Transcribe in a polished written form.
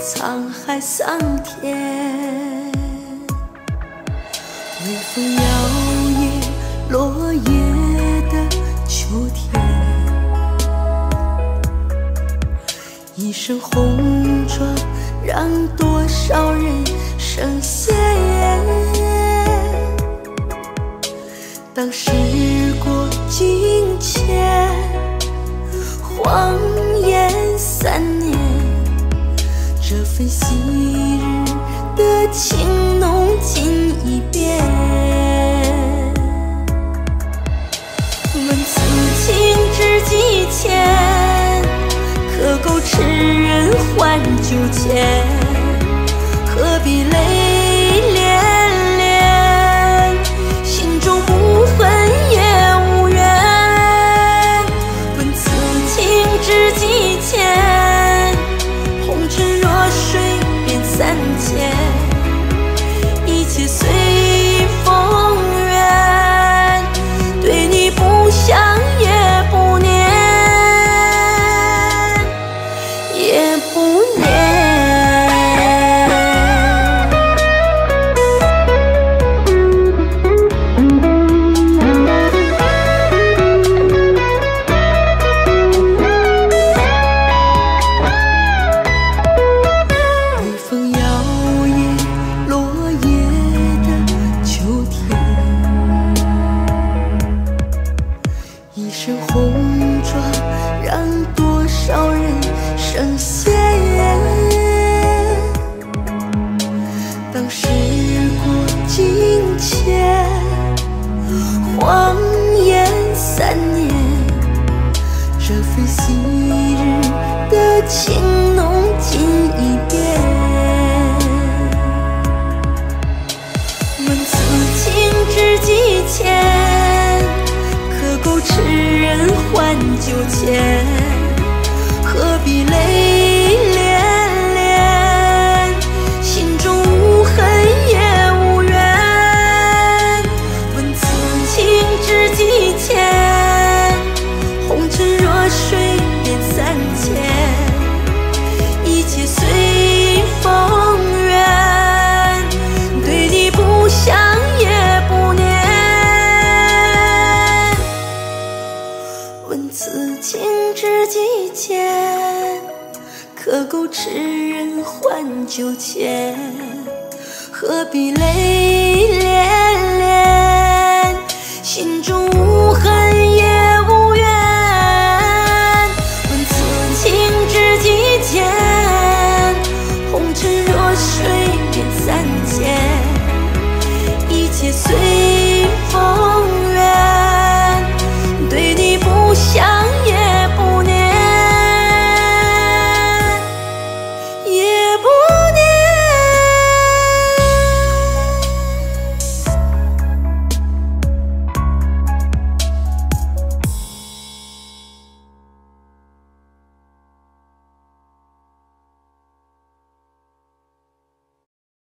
沧海桑田。微风摇曳落叶的秋天，一身红妆让多少人生羡。当时过境迁，荒烟3年，这份昔日的情浓尽一遍。问此情知几千，可够痴人换酒钱，何必泪涟涟，心中无恨也无怨。问此情知几千，红尘若水变3000，一切随风远，对你不想也不念，也不念。微风摇曳落叶的秋天，一身红妆让多少人生羡。当时过境迁，荒烟3年，这份昔日的情浓尽一遍。问此情知几千，可够痴人换酒钱，何必泪涟涟，心中无恨也无怨。问此情知几千，红尘若水变3000，一切随风远，对你不想也不念。问此情知几千，可够痴人换酒钱，何必泪涟